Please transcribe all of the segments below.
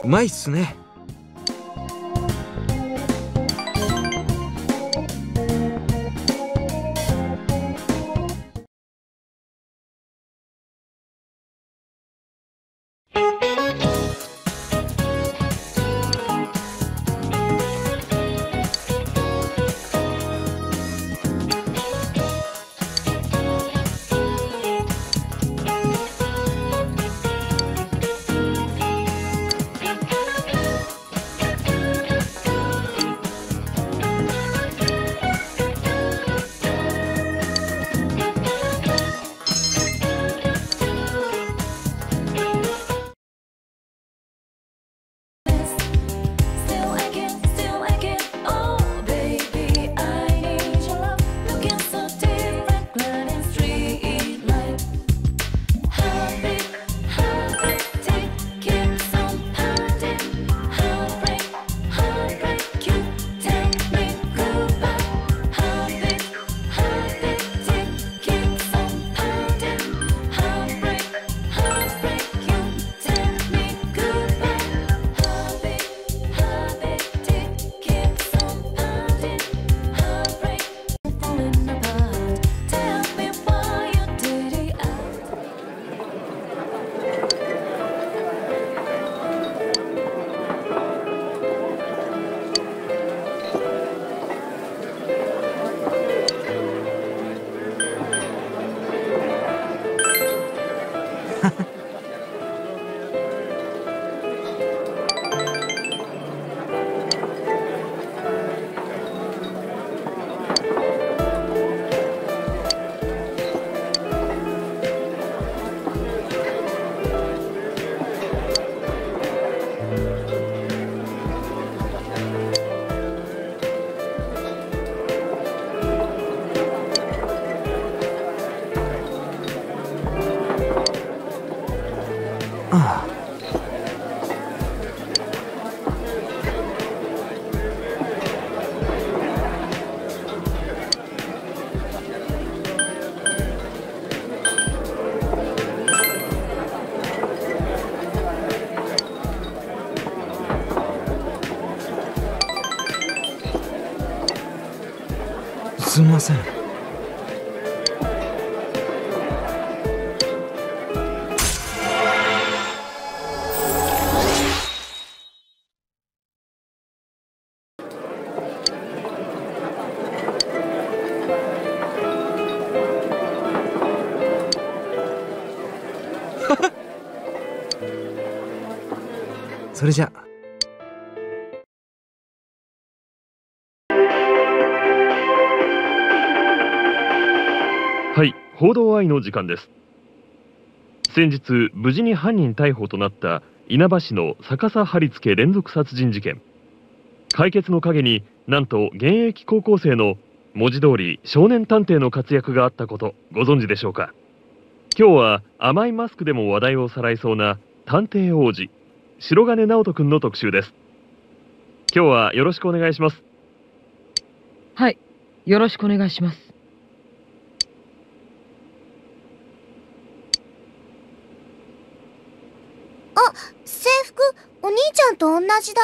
うまいっすね。すみません。それじゃ。 はい、報道愛の時間です。先日無事に犯人逮捕となった稲葉市の逆さ貼り付け連続殺人事件、解決の陰になんと現役高校生の文字通り少年探偵の活躍があったこと、ご存知でしょうか。今日は甘いマスクでも話題をさらいそうな探偵王子白金直人くんの特集です。今日はよろしくお願いします。 はい、よろしくお願いします。 制服、お兄ちゃんと同じだ。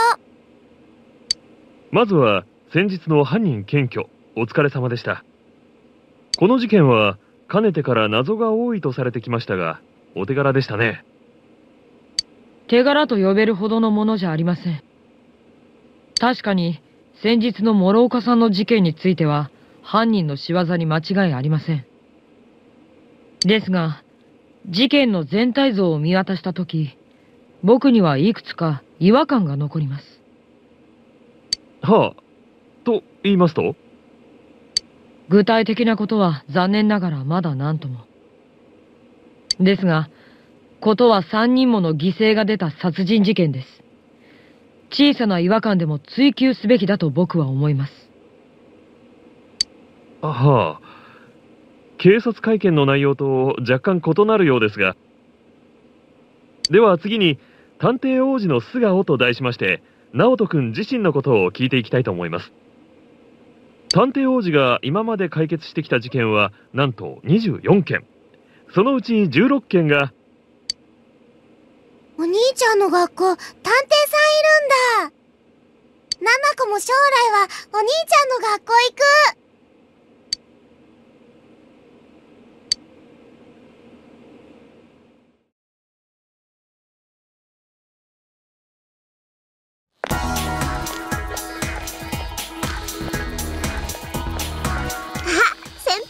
まずは先日の犯人検挙、お疲れ様でした。この事件はかねてから謎が多いとされてきましたが、お手柄でしたね。 手柄と呼べるほどのものじゃありません。確かに先日の諸岡さんの事件については犯人の仕業に間違いありません。ですが事件の全体像を見渡したとき、僕にはいくつか違和感が残ります。 はあ、と言いますと？ 具体的なことは残念ながらまだ何とも。ですが、ことは3人もの犠牲が出た殺人事件です。小さな違和感でも追及すべきだと僕は思います。 はあ、警察会見の内容と若干異なるようですが、では次に探偵王子の素顔と題しまして、直人君自身のことを聞いていきたいと思います。探偵王子が今まで解決してきた事件はなんと24件、そのうち16件がお兄ちゃんの学校、探偵さんいるんだ。ナナコも将来はお兄ちゃんの学校行く。先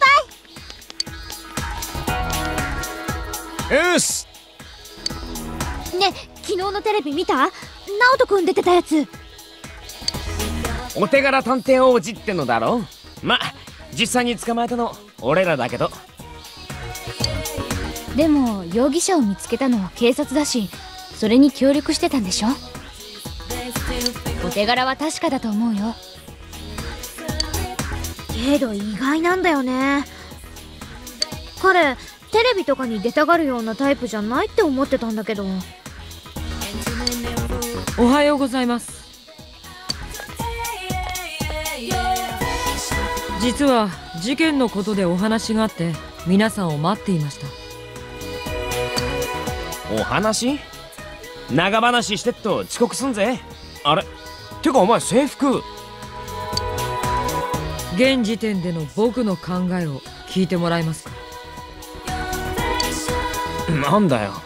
輩。 よし。 ね、昨日のテレビ見た？ナオトくん出てたやつ。 お手柄探偵王子ってのだろ。ま、実際に捕まえたの俺らだけど。 でも容疑者を見つけたのは警察だし、それに協力してたんでしょ。お手柄は確かだと思うよ。けど意外なんだよね。彼テレビとかに出たがるようなタイプじゃないって思ってたんだけど。 おはようございます。実は事件のことでお話があって皆さんを待っていました。 お話？長話してっと遅刻すんぜ。あれ？てかお前制服。 現時点での僕の考えを聞いてもらえますか？ なんだよ。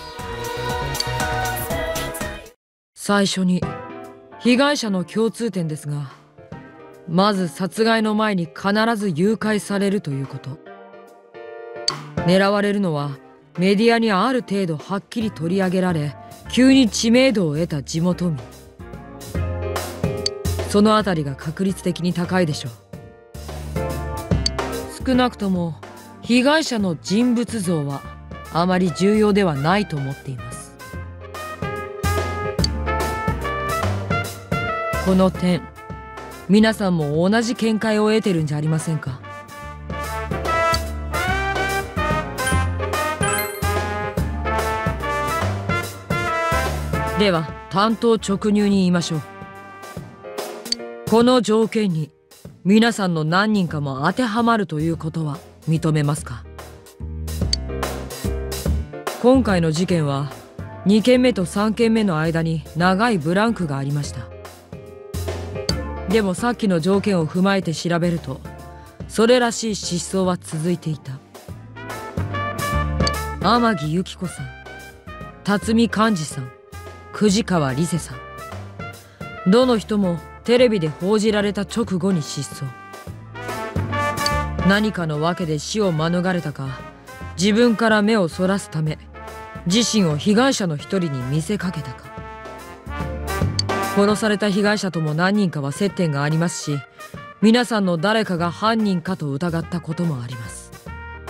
最初に被害者の共通点ですが、まず殺害の前に必ず誘拐されるということ。狙われるのはメディアにある程度はっきり取り上げられ急に知名度を得た地元民。そのあたりが確率的に高いでしょう。少なくとも被害者の人物像はあまり重要ではないと思っています。この点、皆さんも同じ見解を得てるんじゃありませんか？では単刀直入に言いましょう。この条件に皆さんの何人かも当てはまるということは認めますか？今回の事件は2件目と3件目の間に長いブランクがありました。でもさっきの条件を踏まえて調べるとそれらしい失踪は続いていた。天城由紀子さん、辰巳寛治さん、藤川理瀬さん、どの人もテレビで報じられた直後に失踪。何かの訳で死を免れたか、自分から目をそらすため自身を被害者の一人に見せかけたか。殺された被害者とも何人かは接点がありますし、皆さんの誰かが犯人かと疑ったこともあります。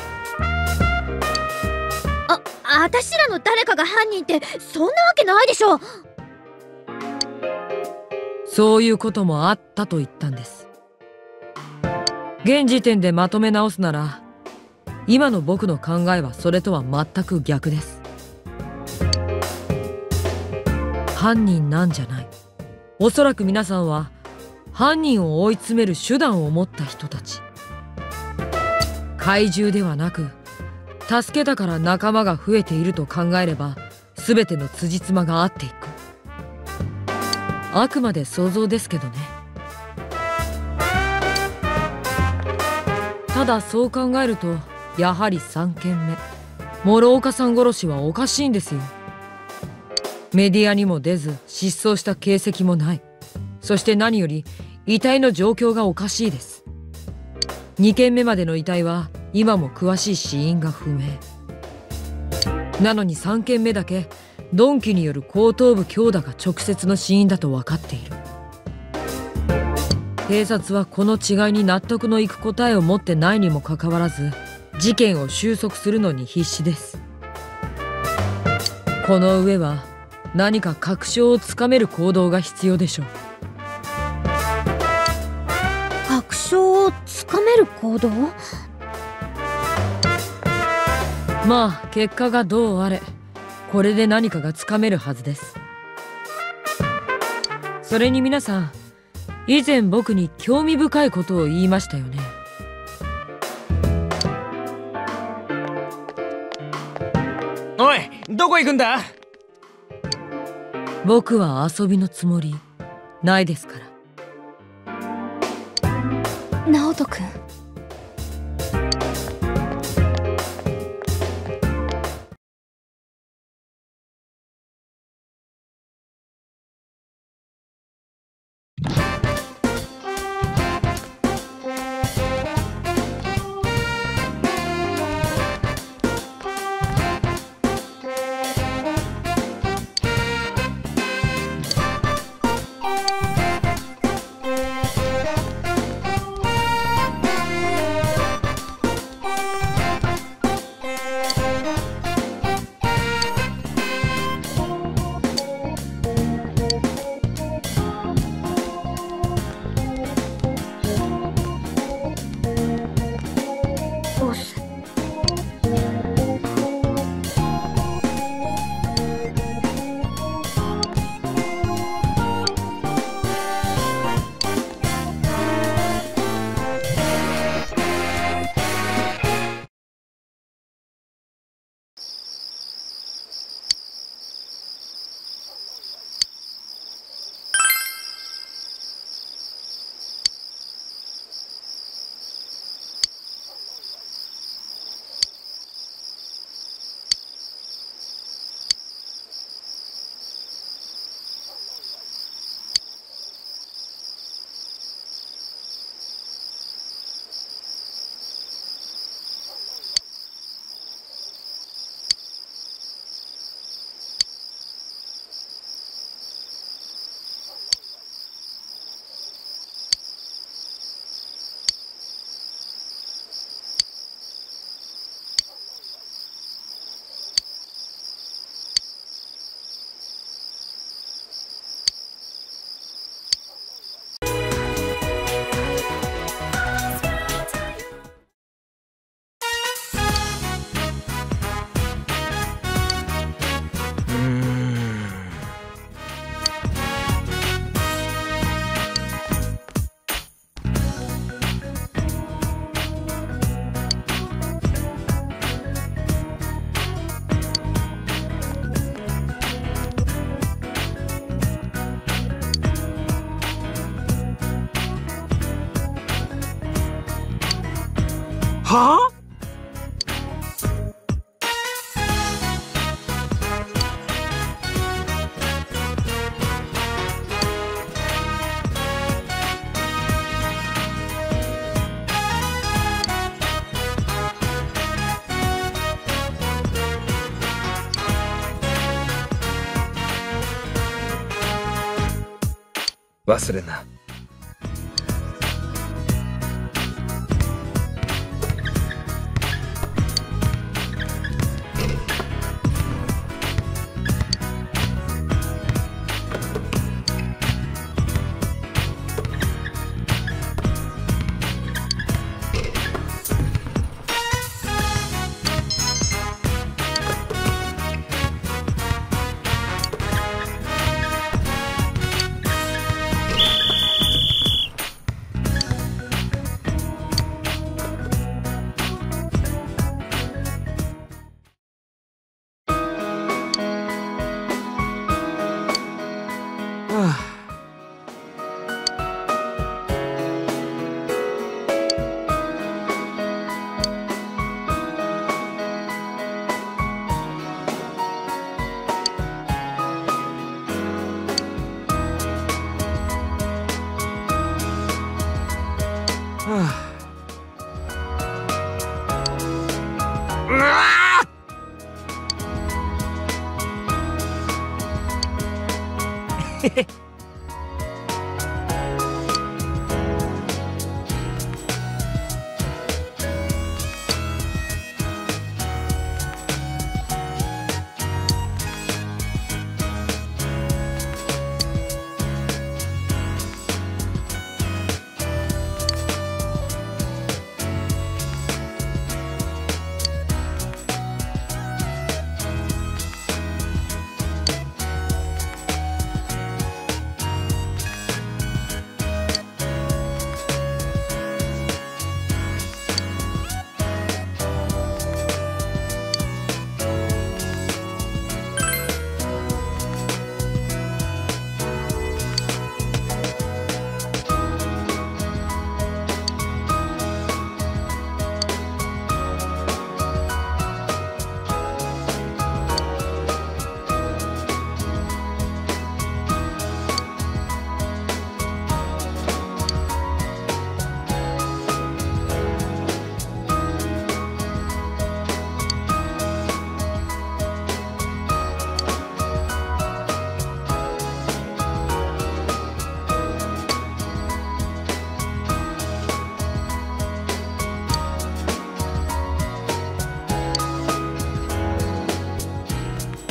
私らの誰かが犯人ってそんなわけないでしょ。 そういうこともあったと言ったんです。現時点でまとめ直すなら、今の僕の考えはそれとは全く逆です。犯人なんじゃない。おそらく皆さんは犯人を追い詰める手段を持った人たち。怪獣ではなく、助けたから仲間が増えていると考えれば全ての辻褄が合っていく。あくまで想像ですけどね。ただそう考えるとやはり3件目、諸岡さん殺しはおかしいんですよ。メディアにも出ず失踪した形跡もない。そして何より遺体の状況がおかしいです。2件目までの遺体は今も詳しい死因が不明なのに、3件目だけ鈍器による後頭部強打が直接の死因だと分かっている。警察はこの違いに納得のいく答えを持ってないにもかかわらず事件を収束するのに必死です。この上は何か確証をつかめる行動が必要でしょう。 確証をつかめる行動？ まあ結果がどうあれこれで何かがつかめるはずです。それに皆さん、以前僕に興味深いことを言いましたよね。 おい、どこ行くんだ？ 僕は遊びのつもりないですから。 直人君。 はあ？忘れな。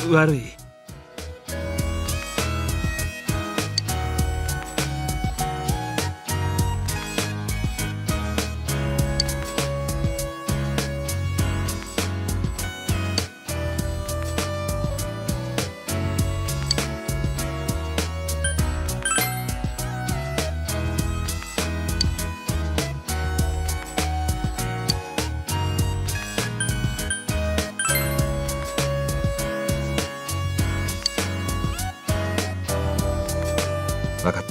悪い。 分かった。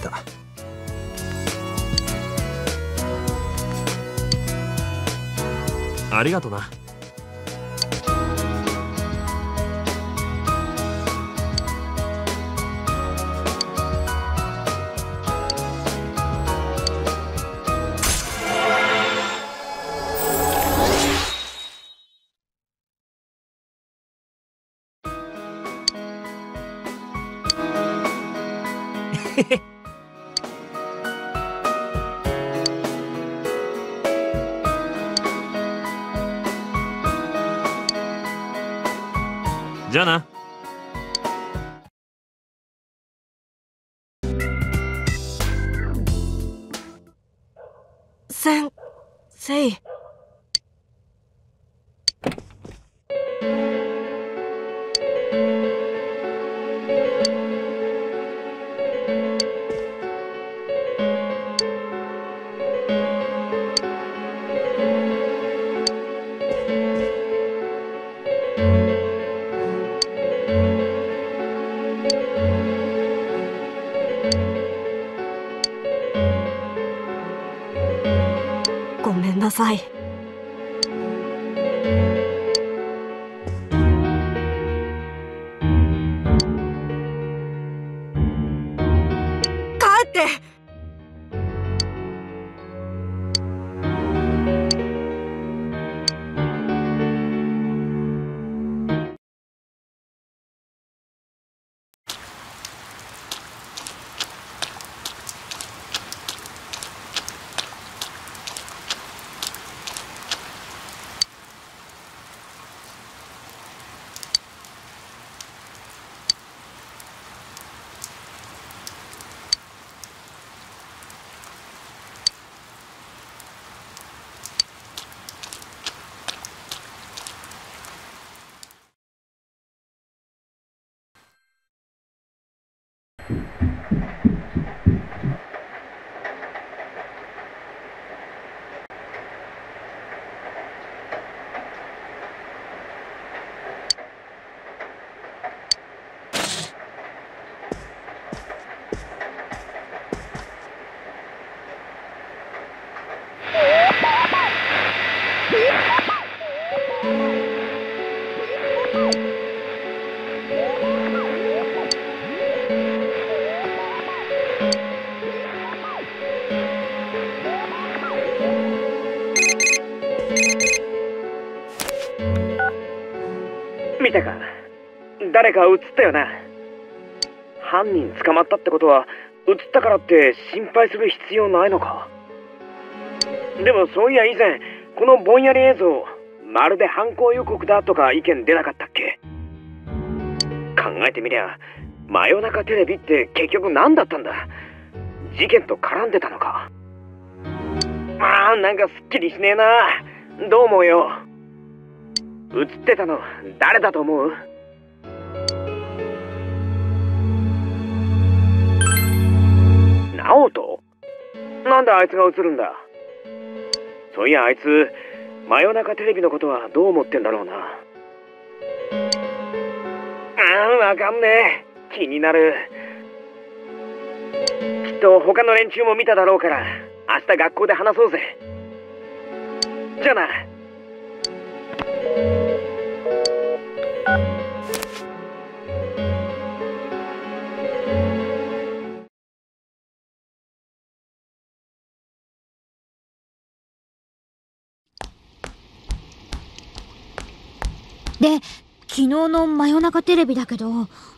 ありがとな。じゃあな。 先生。ごめんなさい。帰って。 見たか？誰か映ったよな。犯人捕まったってことは映ったからって心配する必要ないのか？でもそういや以前このぼんやり映像まるで犯行予告だとか意見出なかったっけ？考えてみりゃ真夜中テレビって結局何だったんだ？事件と絡んでたのか？なんかすっきりしねえな。どう思うよ？映ってたの誰だと思う？直人？なんであいつが映るんだ？そういやあいつ真夜中テレビのことはどう思ってんだろうな。わかんねえ。気になる。きっと他の連中も見ただろうから明日学校で話そうぜ。じゃあな。 で、昨日の真夜中テレビだけど、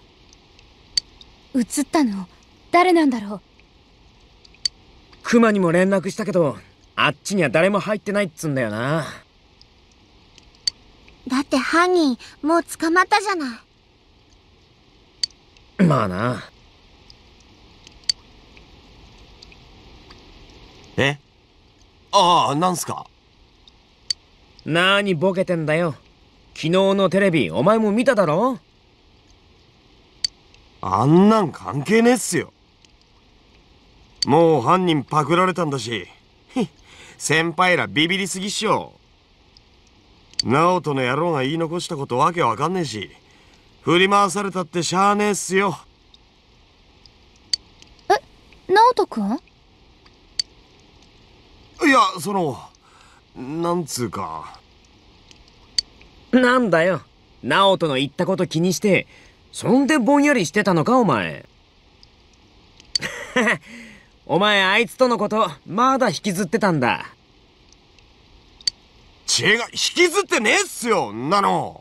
映ったの誰なんだろう？ クマにも連絡したけど、あっちには誰も入ってないっつんだよな。 だって犯人もう捕まったじゃない。 まあな。 ああ、なんすか？ なーにボケてんだよ。昨日のテレビお前も見ただろ？ あんなん関係ねえっすよ。もう犯人パクられたんだし、先輩らビビりすぎっしょ。直人の野郎が言い残したことわけわかんねえし、振り回されたってしゃあねえっすよ。 直人くん？ いや、なんつうか。 なんだよ。直人の言ったこと気にして、そんでぼんやりしてたのか、お前。お前、あいつとのこと、まだ引きずってたんだ。 違う、引きずってねえっすよ、んなの。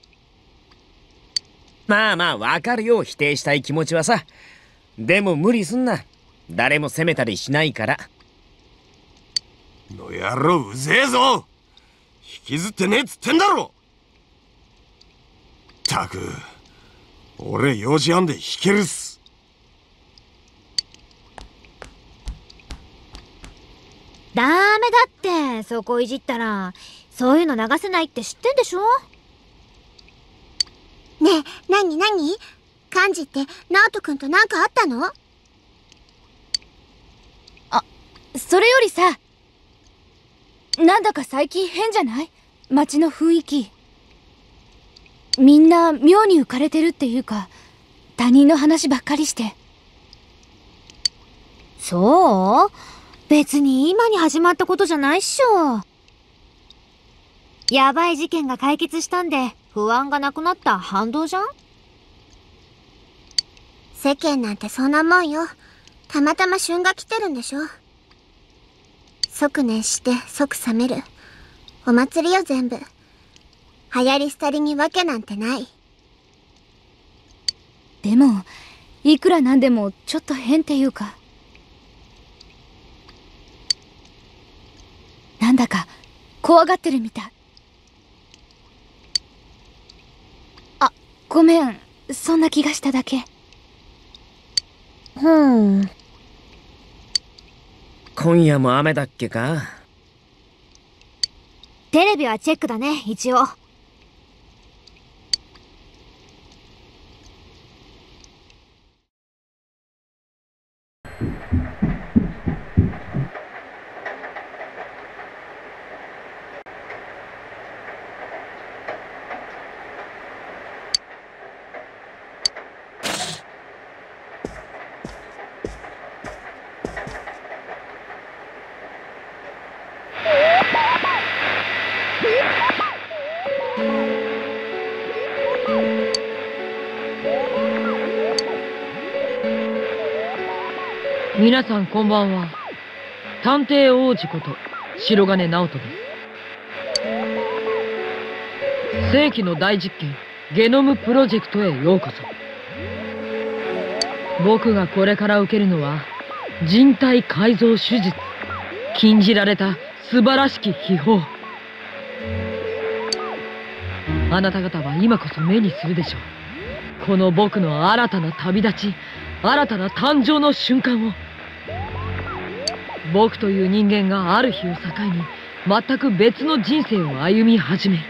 まあまあ、わかるよ、否定したい気持ちはさ。でも無理すんな。誰も責めたりしないから。 の野郎うぜえぞ。引きずってねえっつってんだろ。ったく、俺4時半で引けるっす。 ダメだって、そこいじったら。そういうの流せないって知ってんでしょ？ ねえ、なに幹事って直人くんとなんかあったの？ それよりさ、なんだか最近変じゃない？街の雰囲気。みんな妙に浮かれてるっていうか、他人の話ばっかりして。 そう？別に今に始まったことじゃないっしょ。やばい事件が解決したんで不安がなくなった反動じゃん？世間なんてそんなもんよ。たまたま旬が来てるんでしょ。即熱して即冷める。お祭りよ全部。流行り廃りにわけなんてない。 でも、いくらなんでもちょっと変っていうか。なんだか怖がってるみたい。ごめん、そんな気がしただけ。 今夜も雨だっけか？ テレビはチェックだね、一応。 皆さんこんばんは。探偵王子こと白金直人です。世紀の大実験ゲノムプロジェクトへようこそ。僕がこれから受けるのは人体改造手術。禁じられた素晴らしき秘宝。あなた方は今こそ目にするでしょう。この僕の新たな旅立ち、新たな誕生の瞬間を。僕という人間がある日を境に全く別の人生を歩み始める。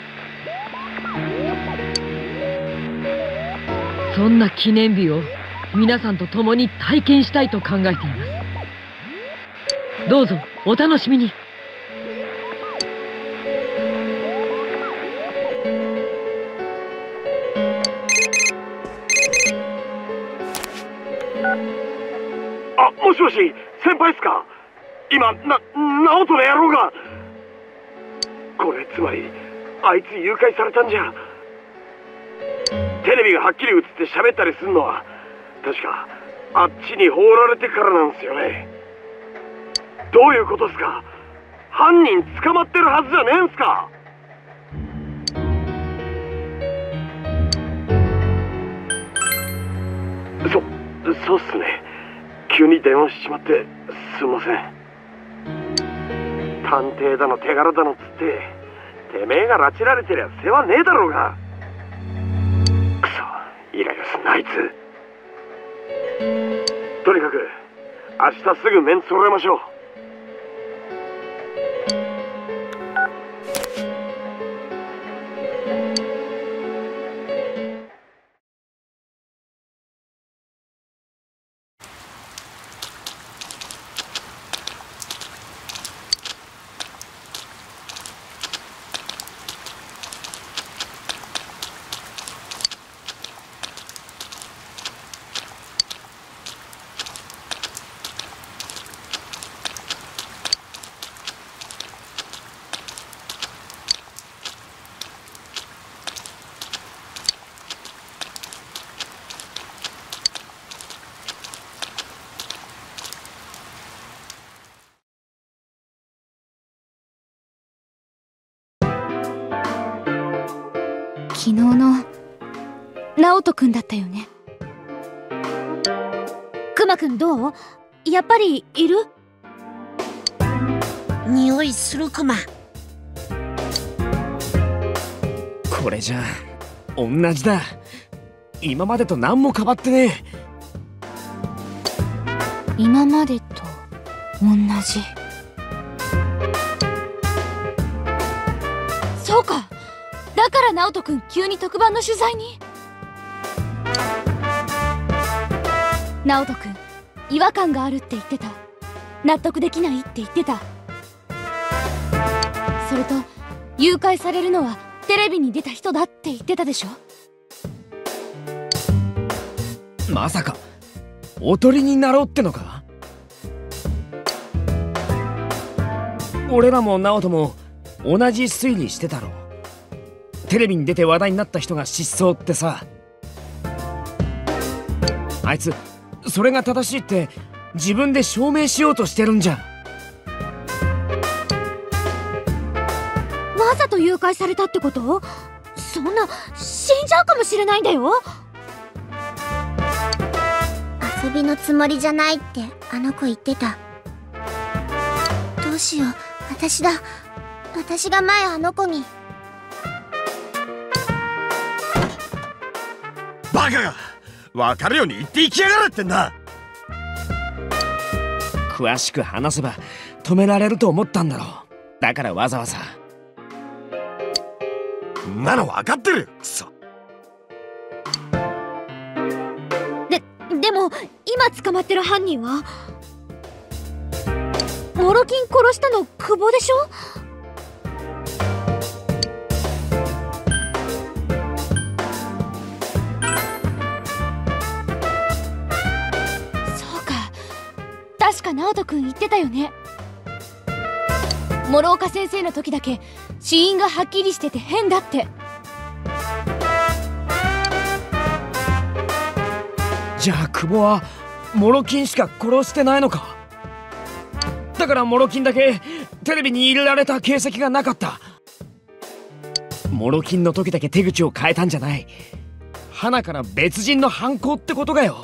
そんな記念日を皆さんと共に体験したいと考えています。どうぞお楽しみに。 もしもし、先輩っすか？今、直人の野郎が。これ、つまり、あいつ誘拐されたんじゃ。テレビがはっきり映って喋ったりするのは、確か、あっちに放られてからなんですよね。どういうことっすか？犯人捕まってるはずじゃねえんすか？そうっすね。急に電話しちまってすいません。探偵だの手柄だのつっててめえが拉致られてりゃ世話ねえだろうが。くそ、イライラすんなあいつ。 とにかく明日すぐメンツ揃えましょう。 昨日の直人くんだったよね。くまくんどう？やっぱりいる？ 匂いするクマ。 これじゃ同じだ。今までと何も変わってねえ。 今までと同じ。そうか、だから直人くん急に特番の取材に。直人くん違和感があるって言ってた。納得できないって言ってた。それと誘拐されるのはテレビに出た人だって言ってたでしょ。 まさかおとりになろうってのか？俺らも直人も同じ推理してたろ。テレビに出て話題になった人が失踪ってさ。あいつそれが正しいって自分で証明しようとしてるんじゃん。 わざと誘拐されたってこと？そんな死んじゃうかもしれないんだよ。 遊びのつもりじゃないってあの子言ってた。どうしよう、私だ。私が前あの子に。 バカが分かるように言っていきやがるってんだ。 詳しく話せば止められると思ったんだろう。だからわざわざ。 んなの分かってる。くそ。 でも今捕まってる犯人はモロキン殺したの久保でしょ。そうか、確か直人くん言ってたよね。諸岡先生の時だけ死因がはっきりしてて変だって。 じゃあ久保はモロキンしか殺してないのか。だからモロキンだけテレビに入れられた形跡がなかった。モロキンの時だけ手口を変えたんじゃない。花から別人の犯行ってことかよ。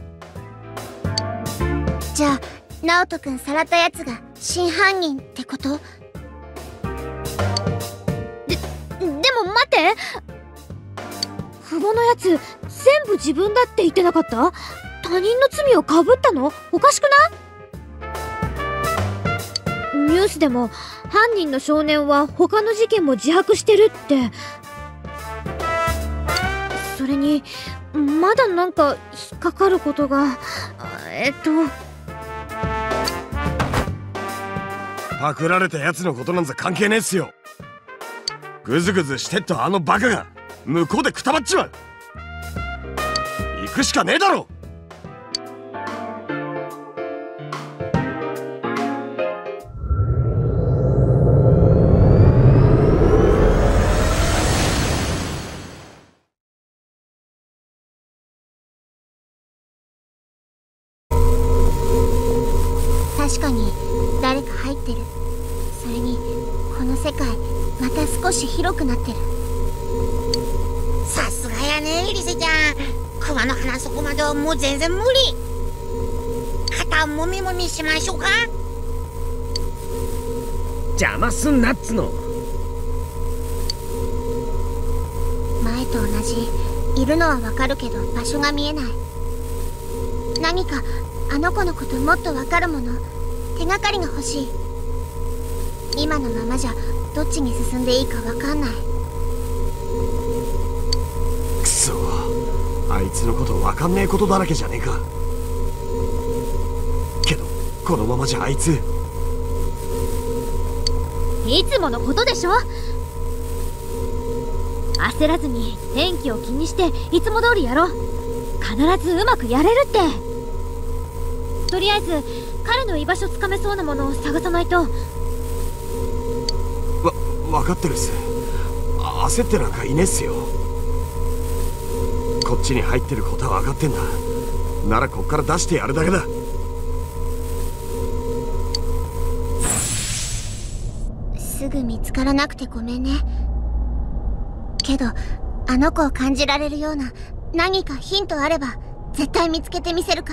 じゃあ直人くんさらったやつが真犯人ってこと？ でも待って、久保のやつ全部自分だって言ってなかった？他人の罪をかぶったの？おかしくない？ニュースでも犯人の少年は他の事件も自白してるって。それにまだなんか引っかかることが。 パクられたやつのことなんざ関係ねえっすよ。グズグズしてっとあのバカが向こうでくたばっちまう。行くしかねえだろ。 確かに誰か入ってる。それにこの世界また少し広くなってる。 さすがやねリセちゃん。クマの鼻そこまではもう全然無理。肩もみもみしましょうか。 邪魔すんなっつの。 前と同じ。いるのはわかるけど場所が見えない。 何かあの子のこともっとわかるもの、手がかりが欲しい。今のままじゃどっちに進んでいいかわかんない。 くそ、あいつのことわかんねえことだらけじゃねえか。けどこのままじゃあいつ。 いつものことでしょ。焦らずに天気を気にしていつも通りやろう。必ずうまくやれるって。とりあえず彼の居場所つかめそうなものを探さないと。 分かってるっす。焦ってなんかいねえっすよ。こっちに入ってることは分かってんだ。ならこっから出してやるだけだ。 すぐ見つからなくてごめんね。けどあの子を感じられるような何かヒントあれば絶対見つけてみせるから。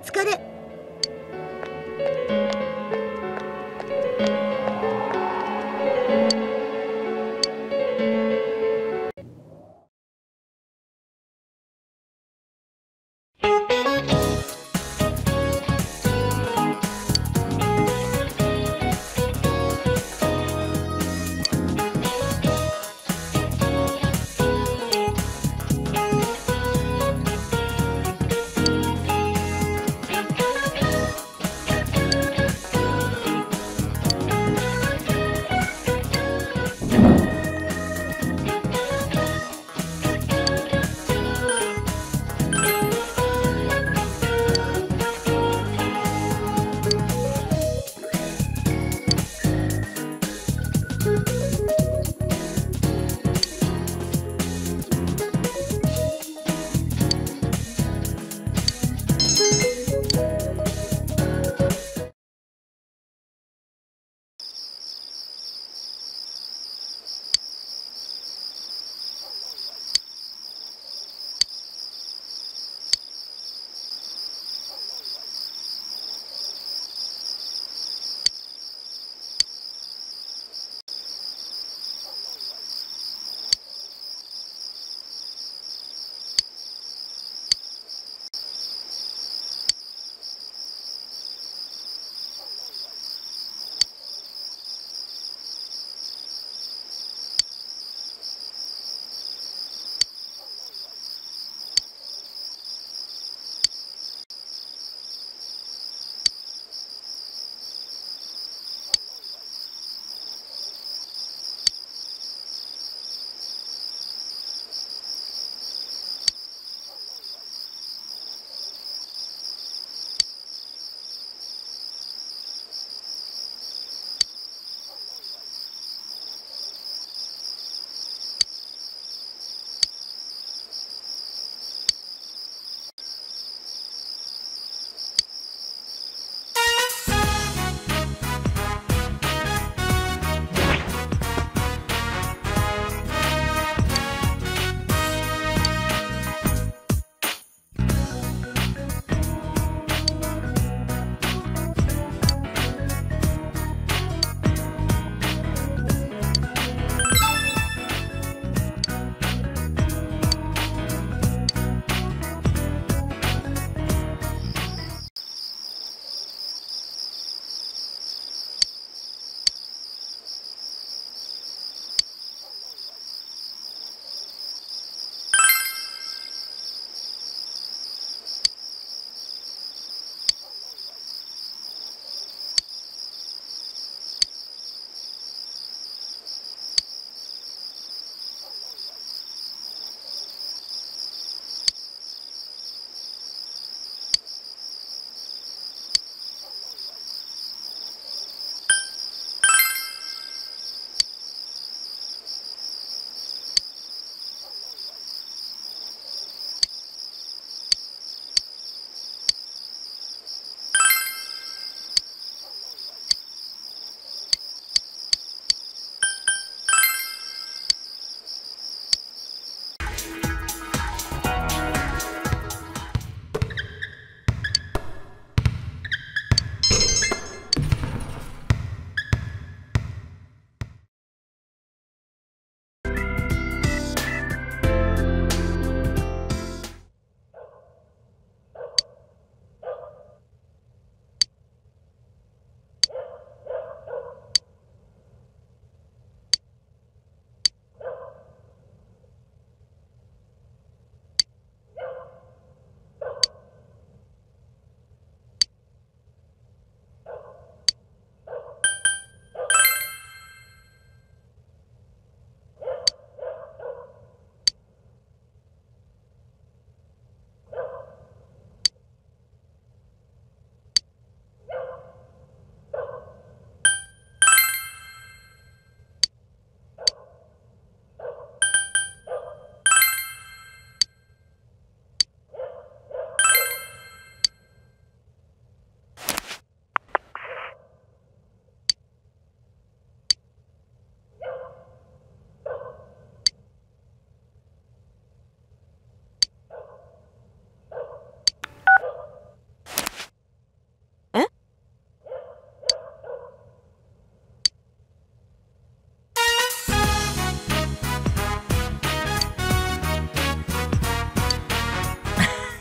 つかる。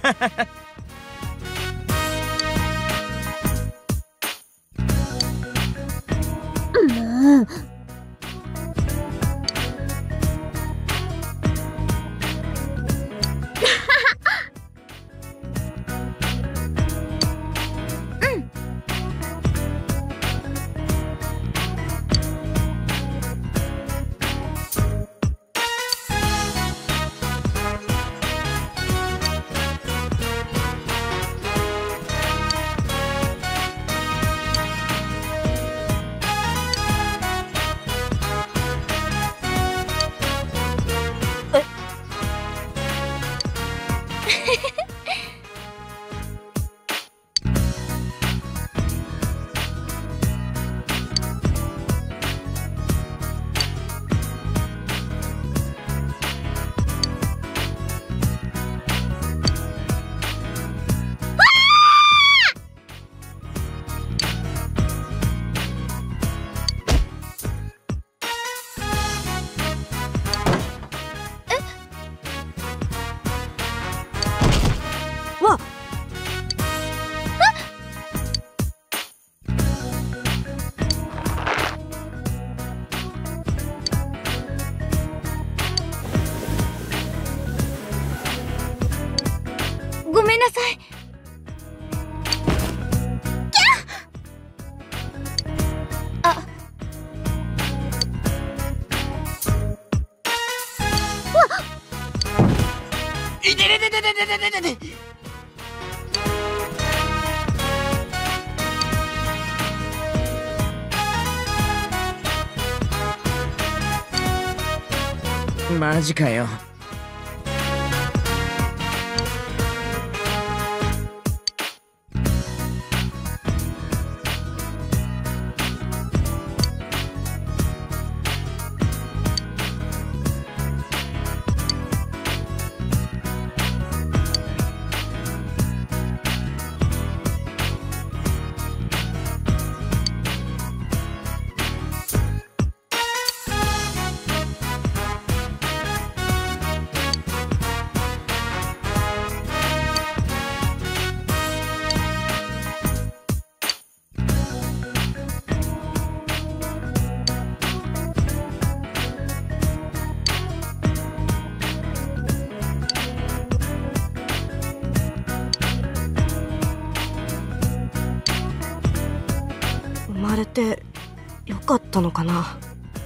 もう。 ごめんなさい。あ、 いてれれれれれれれれ。マジかよ。 生まれてよかったのかな。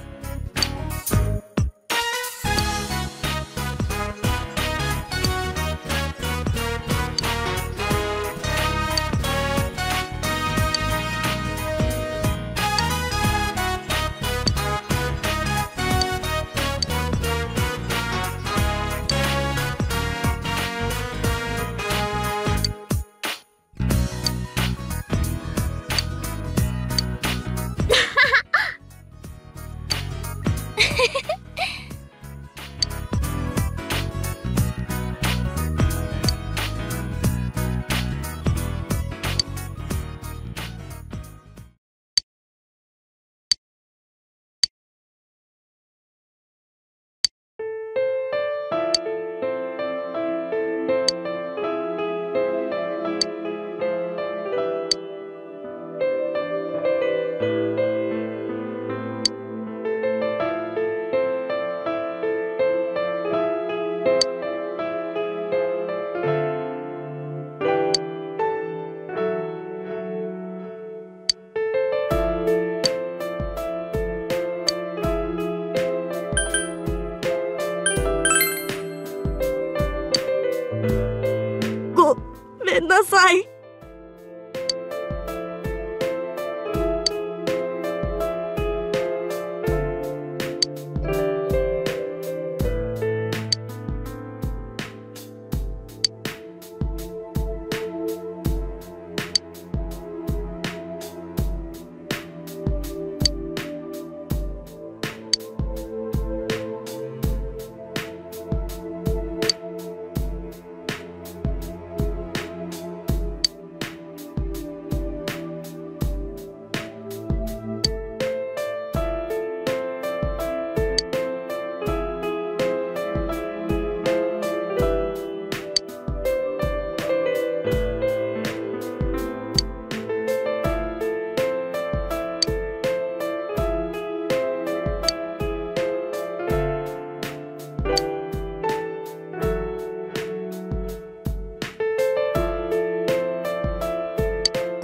ごめんなさい。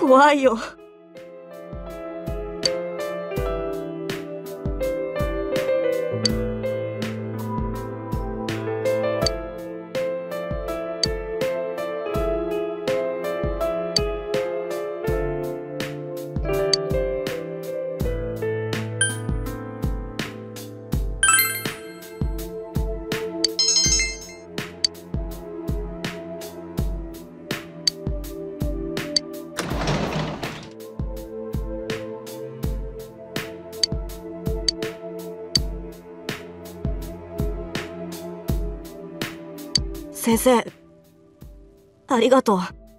怖いよ。先生、ありがとう。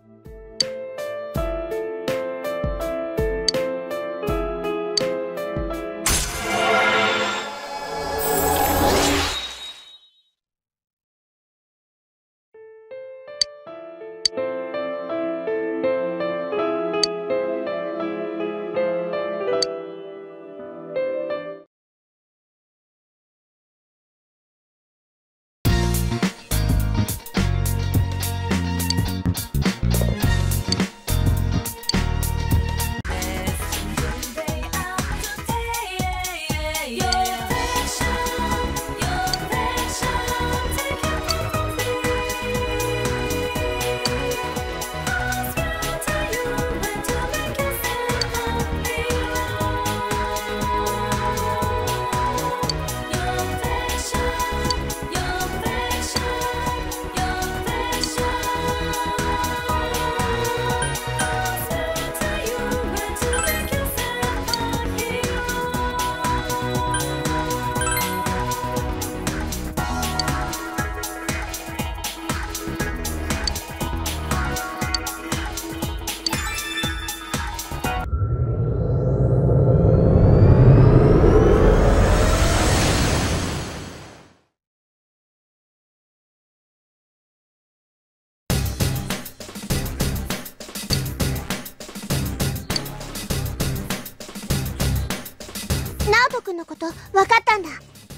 直人君のこと分かったんだ。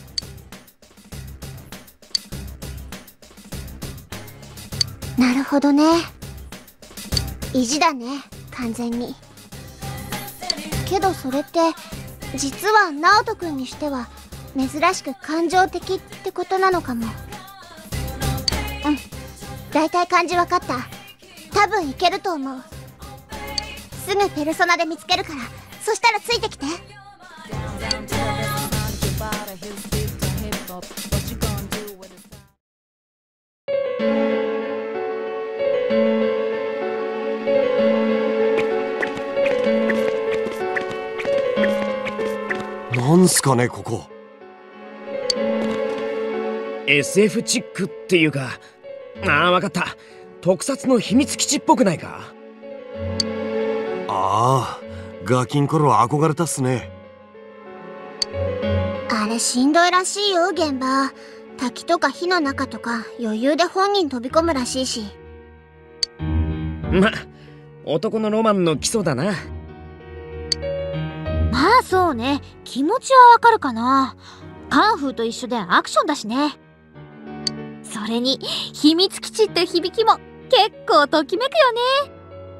なるほどね。意地だね、完全に。けどそれって実は直人君にしては珍しく感情的ってことなのかも。うん、だいたい感じ分かった。多分いけると思う。すぐペルソナで見つけるから、そしたらついてきて。 なんすかねここ。 SF チックっていうか、わかった。特撮の秘密基地っぽくないか。 ああ、ガキン頃憧れたっすね。 あれしんどいらしいよ、現場。滝とか火の中とか余裕で本人飛び込むらしいし。 ま、男のロマンの基礎だな。 まあそうね、気持ちはわかるかな。カンフーと一緒でアクションだしね。それに秘密基地って響きも結構ときめくよね。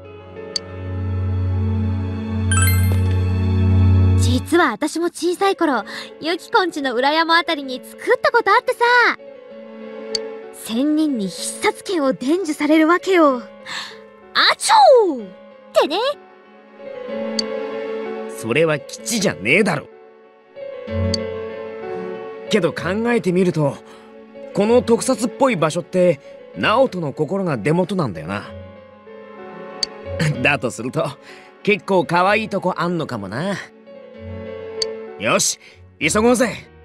実は私も小さい頃、ユキコんちの裏山あたりに作ったことあってさ、仙人に必殺剣を伝授されるわけよ。あちょーってね。 それは基地じゃねえだろ。けど考えてみると、この特撮っぽい場所って直人の心が出元なんだよな。だとすると結構可愛いとこあんのかもな。よし、急ごうぜ。